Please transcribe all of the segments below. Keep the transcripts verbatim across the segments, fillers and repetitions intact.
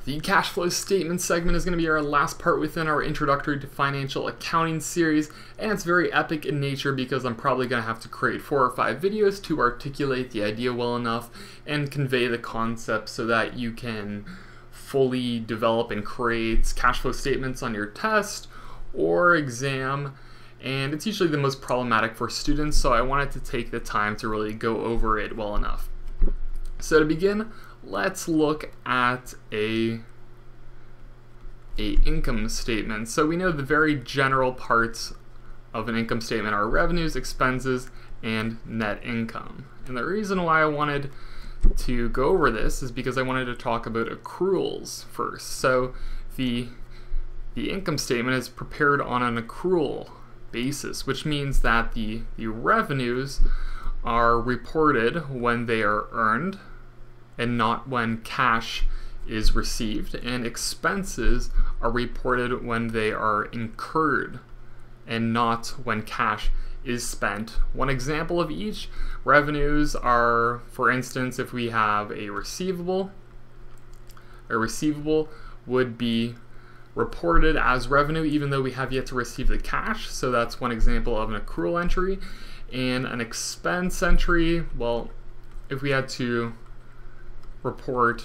The cash flow statement segment is going to be our last part within our Introductory to Financial Accounting series, and it's very epic in nature because I'm probably going to have to create four or five videos to articulate the idea well enough and convey the concept so that you can fully develop and create cash flow statements on your test or exam. And it's usually the most problematic for students, so I wanted to take the time to really go over it well enough. So to begin, let's look at a, a income statement. So we know the very general parts of an income statement are revenues, expenses, and net income. And the reason why I wanted to go over this is because I wanted to talk about accruals first. So the, the income statement is prepared on an accrual basis, which means that the, the revenues are reported when they are earned and not when cash is received, and expenses are reported when they are incurred and not when cash is spent. One example of each: revenues are, for instance, if we have a receivable, a receivable would be reported as revenue even though we have yet to receive the cash, so that's one example of an accrual entry. And an expense entry, well, if we had to report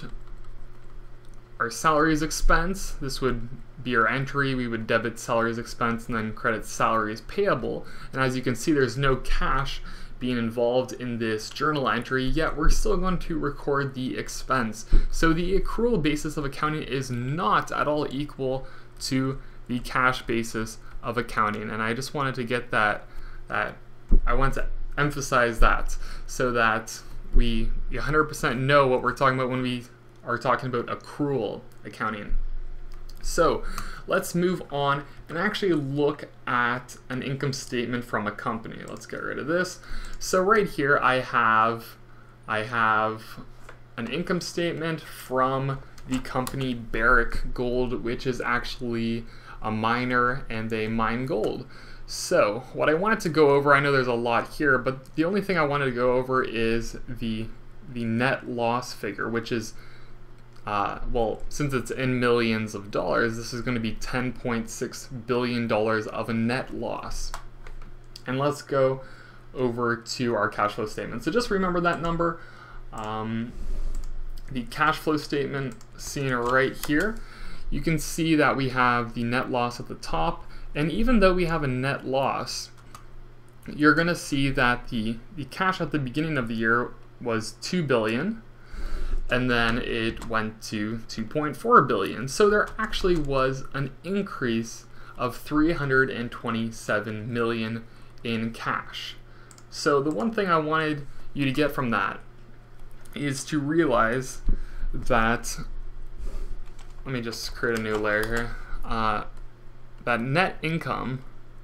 our salaries expense, this would be our entry. We would debit salaries expense and then credit salaries payable. And as you can see, there's no cash being involved in this journal entry, yet we're still going to record the expense. So the accrual basis of accounting is not at all equal to the cash basis of accounting. And I just wanted to get that, that I want to emphasize that so that we one hundred percent know what we're talking about when we are talking about accrual accounting. So let's move on and actually look at an income statement from a company. Let's get rid of this. So right here I have I have an income statement from the company Barrick Gold, which is actually a miner and they mine gold. So what I wanted to go over, I know there's a lot here, but the only thing I wanted to go over is the the net loss figure, which is Uh, well, since it's in millions of dollars, this is going to be ten point six billion dollars of a net loss. And let's go over to our cash flow statement. So just remember that number. Um, the cash flow statement seen right here, you can see that we have the net loss at the top. And even though we have a net loss, you're going to see that the, the cash at the beginning of the year was two billion dollars. And then it went to two point four billion dollars. So there actually was an increase of three hundred twenty-seven million dollars in cash. So the one thing I wanted you to get from that is to realize that, let me just create a new layer here, uh, that net income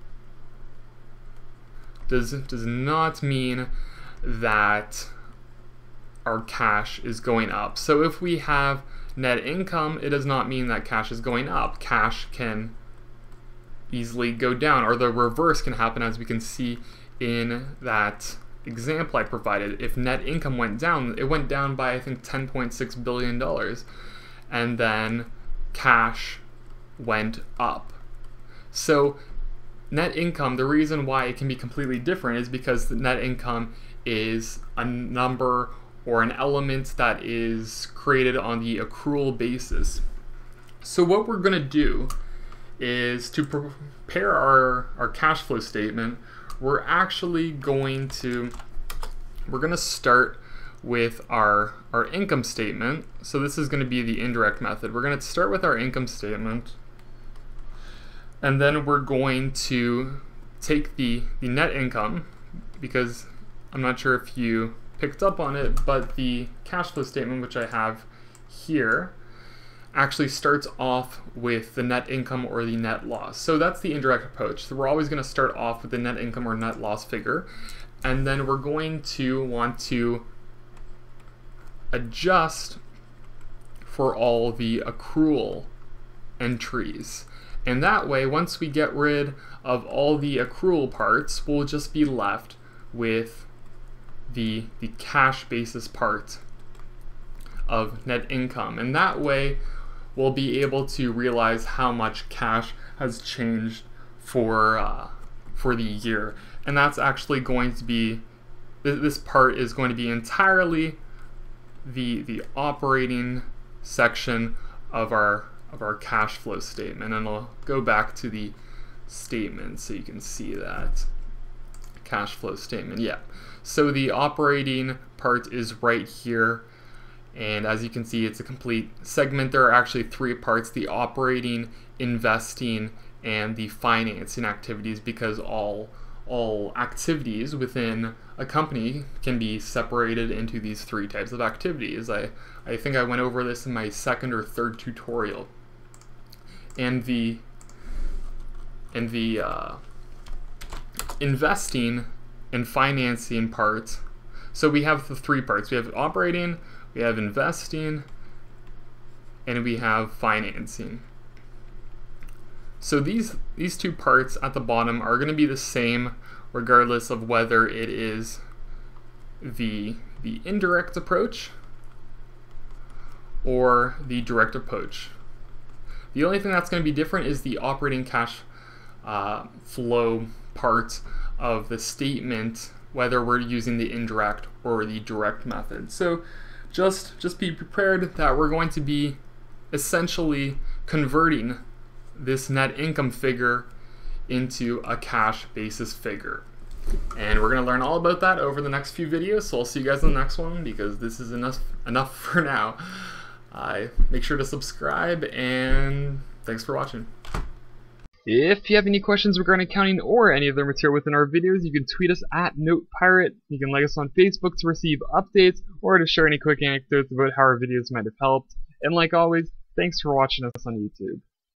does, does not mean that our cash is going up. So if we have net income, it does not mean that cash is going up. Cash can easily go down, or the reverse can happen, as we can see in that example I provided. If net income went down, it went down by I think ten point six billion dollars, and then cash went up. So net income, the reason why it can be completely different is because the net income is a number or an element that is created on the accrual basis. So what we're going to do is, to prepare our, our cash flow statement, we're actually going to we're going to start with our, our income statement. So this is going to be the indirect method. We're going to start with our income statement, and then we're going to take the, the net income, because I'm not sure if you picked up on it, but the cash flow statement, which I have here, actually starts off with the net income or the net loss. So that's the indirect approach. So we're always going to start off with the net income or net loss figure, and then we're going to want to adjust for all the accrual entries. And that way, once we get rid of all the accrual parts, we'll just be left with the, the cash basis part of net income. And that way, we'll be able to realize how much cash has changed for uh, for the year. And that's actually going to be, this part is going to be entirely the the operating section of our of our cash flow statement. And I'll go back to the statement so you can see that cash flow statement. Yeah, so the operating part is right here, and as you can see, it's a complete segment. There are actually three parts: the operating, investing, and the financing activities, because all all activities within a company can be separated into these three types of activities. I, I think I went over this in my second or third tutorial. And the and the uh, investing and financing part. So we have the three parts. We have operating, we have investing, and we have financing. So these these two parts at the bottom are going to be the same regardless of whether it is the the indirect approach or the direct approach. The only thing that's going to be different is the operating cash uh, flow part of the statement, whether we're using the indirect or the direct method. So just just be prepared that we're going to be essentially converting this net income figure into a cash basis figure. And we're going to learn all about that over the next few videos, so I'll see you guys in the next one, because this is enough enough for now. Uh, make sure to subscribe, and thanks for watching. If you have any questions regarding accounting or any other material within our videos, you can tweet us at Notepirate. You can like us on Facebook to receive updates or to share any quick anecdotes about how our videos might have helped. And like always, thanks for watching us on YouTube.